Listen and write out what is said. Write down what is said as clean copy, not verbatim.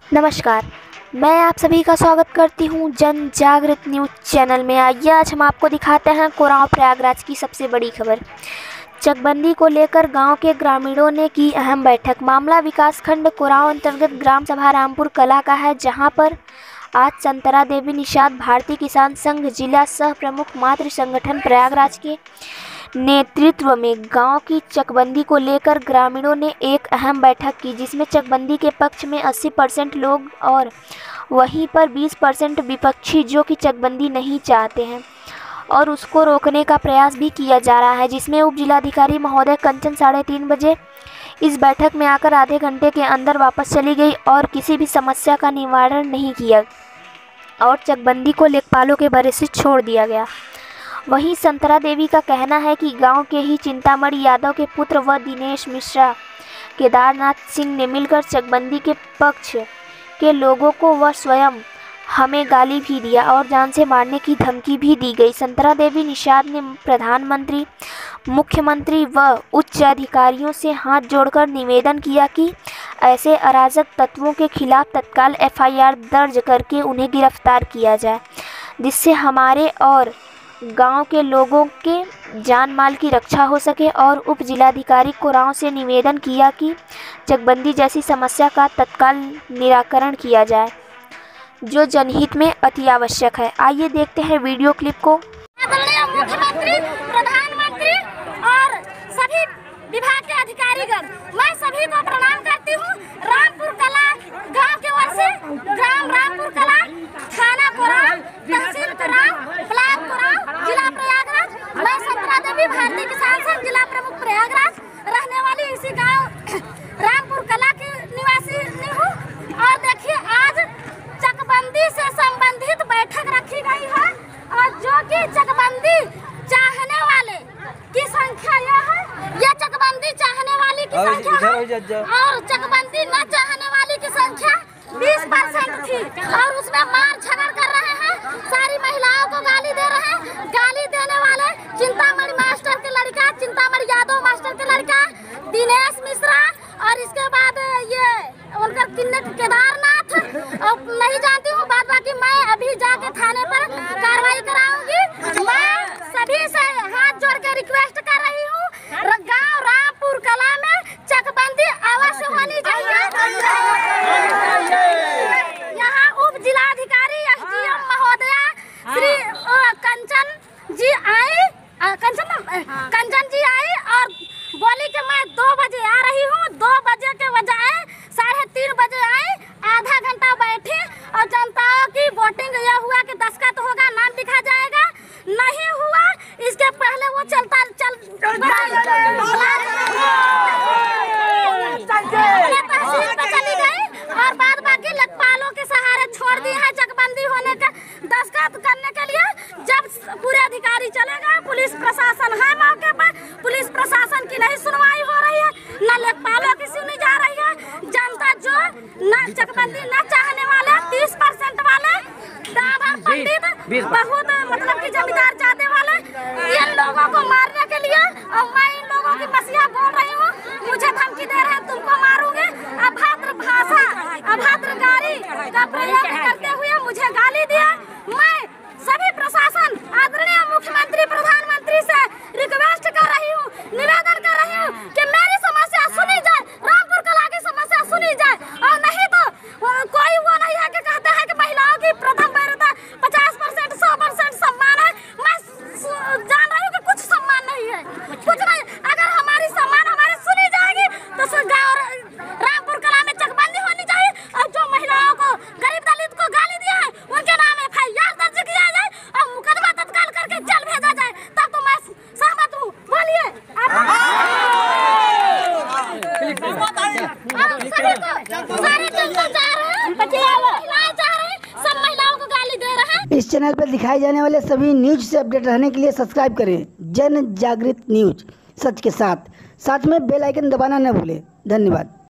नमस्कार, मैं आप सभी का स्वागत करती हूं जन जागृत न्यूज़ चैनल में। आइए आज हम आपको दिखाते हैं कोरांव प्रयागराज की सबसे बड़ी खबर। चकबंदी को लेकर गांव के ग्रामीणों ने की अहम बैठक। मामला विकासखंड कोरांव अंतर्गत ग्राम सभा रामपुर कला का है, जहां पर आज संतरा देवी निषाद भारतीय किसान संघ जिला सह प्रमुख मातृ संगठन प्रयागराज के नेतृत्व में गांव की चकबंदी को लेकर ग्रामीणों ने एक अहम बैठक की, जिसमें चकबंदी के पक्ष में 80% लोग और वहीं पर 20% विपक्षी जो कि चकबंदी नहीं चाहते हैं और उसको रोकने का प्रयास भी किया जा रहा है, जिसमें उप जिलाधिकारी महोदय कंचन 3:30 बजे इस बैठक में आकर आधे घंटे के अंदर वापस चली गई और किसी भी समस्या का निवारण नहीं किया और चकबंदी को लेखपालों के भरोसे से छोड़ दिया गया। वहीं संतरा देवी का कहना है कि गांव के ही चिंतामणि यादव के पुत्र व दिनेश मिश्रा केदारनाथ सिंह ने मिलकर चकबंदी के पक्ष के लोगों को व स्वयं हमें गाली भी दिया और जान से मारने की धमकी भी दी गई। संतरा देवी निषाद ने प्रधानमंत्री, मुख्यमंत्री व उच्च अधिकारियों से हाथ जोड़कर निवेदन किया कि ऐसे अराजक तत्वों के खिलाफ तत्काल FIR दर्ज करके उन्हें गिरफ्तार किया जाए, जिससे हमारे और गांव के लोगों के जान माल की रक्षा हो सके। और उप जिलाधिकारी कोरांव से निवेदन किया कि चकबंदी जैसी समस्या का तत्काल निराकरण किया जाए, जो जनहित में अति आवश्यक है। आइए देखते हैं वीडियो क्लिप को। मुख्यमंत्री, प्रधानमंत्री और सभी विभाग के अधिकारीगण, मैं सभी को प्रणाम करती हूँ। रामपुर कला गांव के ओर से ग्राम रामपुर कला, थाना कोरांव, तहसील कोरांव, ब्लॉक कोरांव, जिला प्रयागराज। मैं संतरा देवी भारतीय किसान संघ जिला प्रमुख प्रयागराज रहने वाली इसी गांव रामपुर कला की निवासी हूँ। और देखिए, आज चकबंदी से संबंधित बैठक रखी गई है और जो कि चकबंदी चाहने वाले की संख्या यह है, यह चकबंदी चाहने वाली की संख्या है और चकबंदी न चाहने वाली की संख्या 20% थी और उसमें मार झगड़ कर रहे हैं, सारी महिलाओं को गाली दे रहे हैं। गाली देने वाले चिंतामणि मास्टर के लड़का, चिंतामणि यादव मास्टर के लड़का दिनेश मिश्रा और इसके बाद ये उनका केदारनाथ, और नहीं जानती हूँ बाद बाकी मैं अभी जाके थाने पर कार्रवाई कराऊंगी। मैं सभी से हाथ जोड़ के रिक्वेस्ट कर रही हूँ, गांव रामपुर कला में चकबंदी अवश्य होनी चाहिए। यहाँ उप जिलाधिकारी SDM महोदया श्री कंचन जी आई और बोली कि मैं 2 बजे आ रही हूँ। 2 बजे के बजाय 3:30 बजे आई, आधा घंटा बैठी और जनताओं की वोटिंग यह हुआ कि दस्तखत होगा, नाम लिखा जाएगा, नहीं हुआ। इसके पहले वो तहसील पे चली गई और बाद बाकी लेखपालों के सहारे छोड़ दी है चकबंदी होने का दस्तखत करने के लिए। जब पूरे अधिकारी चले गए, पुलिस प्रशासन है मौके पर, पुलिस प्रशासन की नहीं सुनवाई हो रही है, न लेखपालों की सुनी जा रही है। जनता जो न चकबंदी न चाहने वाले 30% वाले डाबर पंडित, बहुत मतलब कि जमींदार जाते वाले, इन लोगों को मारने के लिए, और मैं इन लोगों की मसीहा बोल रही हूँ, मुझे धमकी दे रहे हैं, तुमको मारूंगे। अभद्र भाषा, अभद्र गाली का प्रयोग करते हुए मुझे गाली दिया। मैं सभी प्रशासन, आदरणीय मुख्यमंत्री, प्रधानमंत्री से रिक्वेस्ट कर रही हूँ, निवेदन कर रही हूँ कि मेरी समस्या सुनी जाए, रामपुर कला की समस्या सुनी जाए। और नहीं तो कोई वो नहीं है कि कहते हैं कि महिलाओं की प्रथम वरीयता 50%, 100% सम्मान है। मैं जान रही हूँ कि कुछ सम्मान नहीं है, कुछ नहीं। अगर हमारी सम्मान हमारी सुनी जाएगी तो गाँव रामपुर कला में चकबंदी होनी चाहिए और जो महिलाओं को, गरीब दलित को गाली दिया है उनके नाम FIR दर्ज किया जाए और मुकदमा तत्काल करके जेल भेजा जाए, तब तो मैं सहमत हूँ। बोलिए सब महिलाओं को गाली दे रहे हैं। इस चैनल पर दिखाए जाने वाले सभी न्यूज से अपडेट रहने के लिए सब्सक्राइब करें जन जागृत न्यूज, सच के साथ में बेल आइकन दबाना न भूलें। धन्यवाद।